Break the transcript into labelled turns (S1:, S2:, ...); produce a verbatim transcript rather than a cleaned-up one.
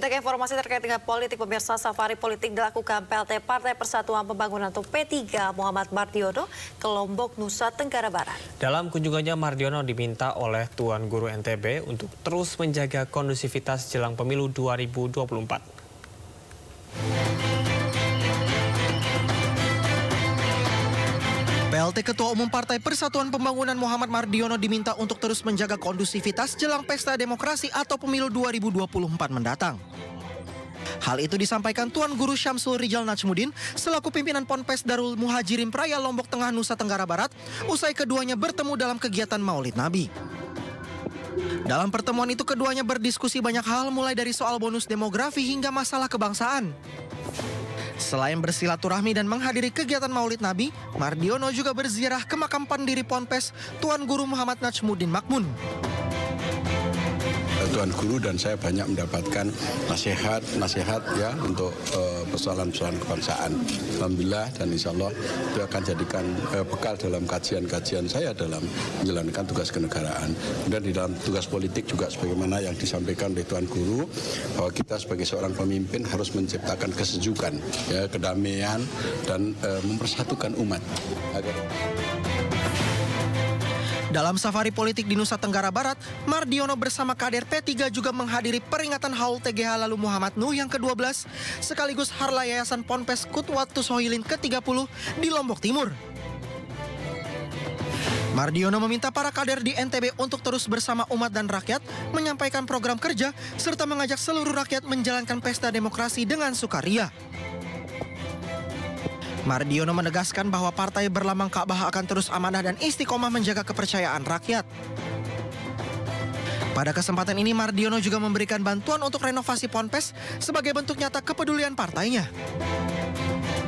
S1: Kita ke informasi terkait dengan politik. Pemirsa, safari politik dilakukan P L T Partai Persatuan Pembangunan atau P tiga Muhammad Mardiono ke Lombok, Nusa Tenggara Barat.
S2: Dalam kunjungannya, Mardiono diminta oleh Tuan Guru N T B untuk terus menjaga kondusivitas jelang pemilu dua ribu dua puluh empat.
S3: P L T Ketua Umum Partai Persatuan Pembangunan Muhammad Mardiono diminta untuk terus menjaga kondusivitas jelang pesta demokrasi atau pemilu dua ribu dua puluh empat mendatang. Hal itu disampaikan Tuan Guru Syamsul Rijal Najmudin selaku pimpinan Ponpes Darul Muhajirin Praya Lombok Tengah, Nusa Tenggara Barat, usai keduanya bertemu dalam kegiatan Maulid Nabi. Dalam pertemuan itu keduanya berdiskusi banyak hal, mulai dari soal bonus demografi hingga masalah kebangsaan. Selain bersilaturahmi dan menghadiri kegiatan Maulid Nabi, Mardiono juga berziarah ke makam pendiri Ponpes, Tuan Guru Muhammad Najmudin Makmun.
S4: Tuan Guru dan saya banyak mendapatkan nasihat-nasihat ya untuk persoalan-persoalan uh, kebangsaan. Alhamdulillah, dan insya Allah itu akan jadikan uh, bekal dalam kajian-kajian saya dalam menjalankan tugas kenegaraan. Dan di dalam tugas politik juga sebagaimana yang disampaikan oleh Tuan Guru, bahwa kita sebagai seorang pemimpin harus menciptakan kesejukan, ya, kedamaian, dan uh, mempersatukan umat. Agar...
S3: Dalam safari politik di Nusa Tenggara Barat, Mardiono bersama kader P tiga juga menghadiri peringatan Haul T G H Lalu Muhammad Nuh yang kedua belas, sekaligus Harla Yayasan Ponpes Kutwatu Sohilin ke tiga puluh di Lombok Timur. Mardiono meminta para kader di N T B untuk terus bersama umat dan rakyat, menyampaikan program kerja, serta mengajak seluruh rakyat menjalankan pesta demokrasi dengan sukaria. Mardiono menegaskan bahwa partai berlambang Ka'bah akan terus amanah dan istiqomah menjaga kepercayaan rakyat. Pada kesempatan ini, Mardiono juga memberikan bantuan untuk renovasi Ponpes sebagai bentuk nyata kepedulian partainya.